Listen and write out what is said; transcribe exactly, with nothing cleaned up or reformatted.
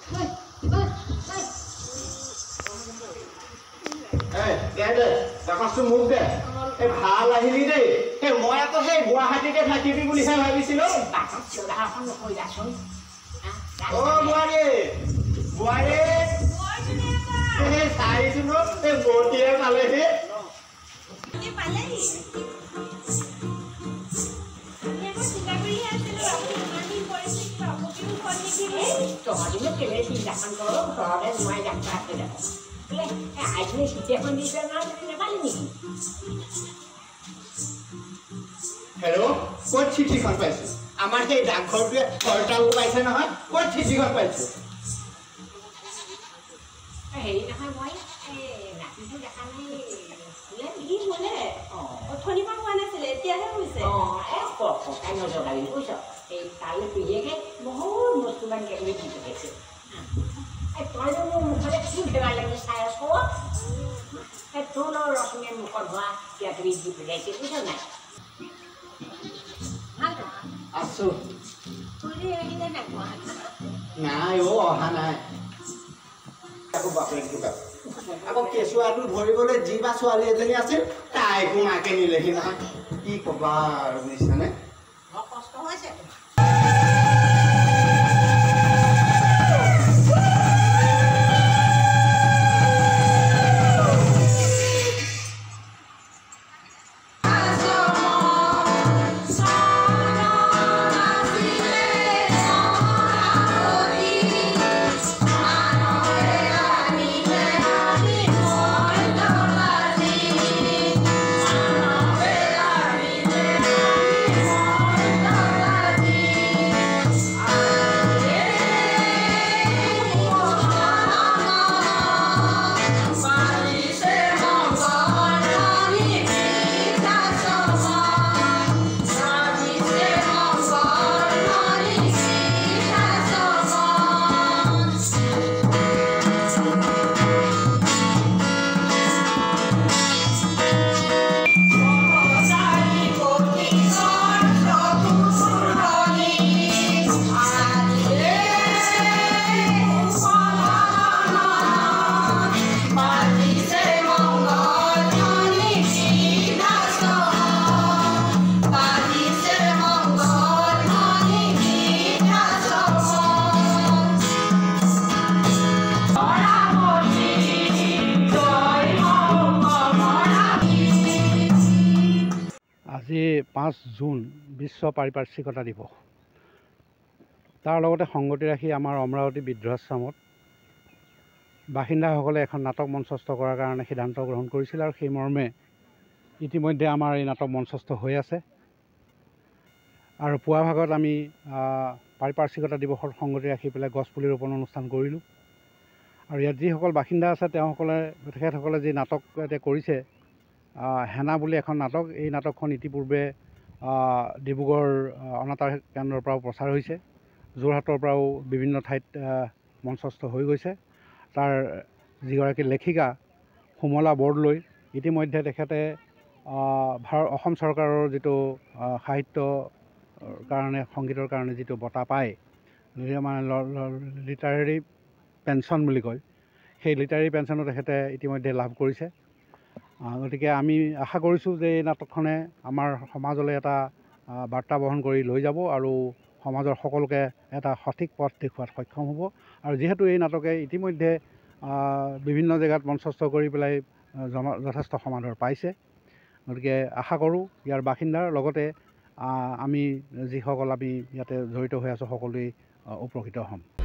Hey, get it. Jangan semua deh. Eh, hal ini deh. Eh, mau apa sih? Buah hati ke hati ibu lihat habis itu. Bapak sudah apa nak kau dah sun? Oh, buah ye, buah ye. Eh, saya itu no. Eh, boti yang malah ye. Ini malah ye. Ini aku tinggal beli hasil aku mandi polisi aku kirim polisi ni. Tuh, hari ni kena tidak kan kalau kalau ada semua yang tak ada. Eh, aja ni setiap mandi sana ni balik ni. Hello, kau cici kan pasu? Amar ke dak khor dia khor tahu paisa na hat? Kau cici kan pasu? Eh, nak hai boy. Eh, nak itu dah kan ni. Lihat ini mana? Oh, thoni bang mana sele dia dah bisa. Oh, eh, kok kok kan ada kali itu. Eh, kalau pergi ke, mohon musliman ke ni kita ke. Eh, kalau mau muka sih dengan lagi saya sekolah. Eh, tu lo rasanya muka gua dia kerja pergi itu sana. Asu. Boleh lagi dah nak buat. Nah, yo, hana. Aku bapak lagi juga. Aku kesuatu bori bole jiwa soal itu ni asyik. Tai aku makan ni lagi nak. Ih, kobar ni sana. Apa sekolah sih? আজি পাঁচ June বিশ্ব পাৰিপাৰ্শ্বিকতা দিৱস। তাৰ লগতে সংগতি ৰাখি আমাৰ অমৰাৱতী বৃদ্ধাশ্ৰমত বাসিন্দাসকলে এখন নাটক মঞ্চস্থ কৰাৰ কাৰণে সিদ্ধান্ত গ্ৰহণ কৰিছিল আৰু সেই মৰ্মে ইতিমধ্যে আমাৰ এই নাটক মঞ্চস্থ হৈ আছে। আৰু পুৱা ভাগত আমি পাৰিপাৰ্শ্বিকতা দিৱসৰ সংগতি ৰাখি পেলাই গছপুলি ৰোপণ অনুষ্ঠান কৰিলোঁ। আৰু ইয়াত যিসকল বাসিন্দা আছে তেওঁসকলে তেখেতসকলে যি নাটক ইয়াতে কৰিছে, হেনা বুলি এখন নাটক, এই নাটকখন ইতিপূৰ্বে ডিব্ৰুগড় অনাতাঁৰ কেন্দ্ৰৰ পৰাও প্ৰচাৰ হৈছে, যোৰহাটৰ পৰাও বিভিন্ন ঠাইত মঞ্চস্থ হৈ গৈছে। তাৰ যিগৰাকী লেখিকা সুমলা বৰদলৈ, ইতিমধ্যে তেখেতে ভাৰত অসম চৰকাৰৰ যিটো সাহিত্য কাৰণে সংগীতৰ কাৰণে যিটো বঁটা পায়, মানে লিটাৰেৰী পেঞ্চন বুলি কয়, সেই লিটাৰেৰী পেঞ্চনো তেখেতে ইতিমধ্যে লাভ কৰিছে। গতিকে আমি আশা কৰিছোঁ যে এই নাটকখনে আমাৰ সমাজলৈ এটা বাৰ্তা বহন কৰি লৈ যাব আৰু সমাজৰ সকলোকে এটা সঠিক পথ দেখুৱাত সক্ষম হ'ব। আৰু যিহেতু এই নাটকে ইতিমধ্যে বিভিন্ন জেগাত মঞ্চস্থ কৰি পেলাই যথেষ্ট সমাদৰ পাইছে, গতিকে আশা কৰোঁ ইয়াৰ বাসিন্দাৰ লগতে আমি যিসকল আমি ইয়াতে জড়িত হৈ আছোঁ সকলোৱেই উপকৃত হ'ম।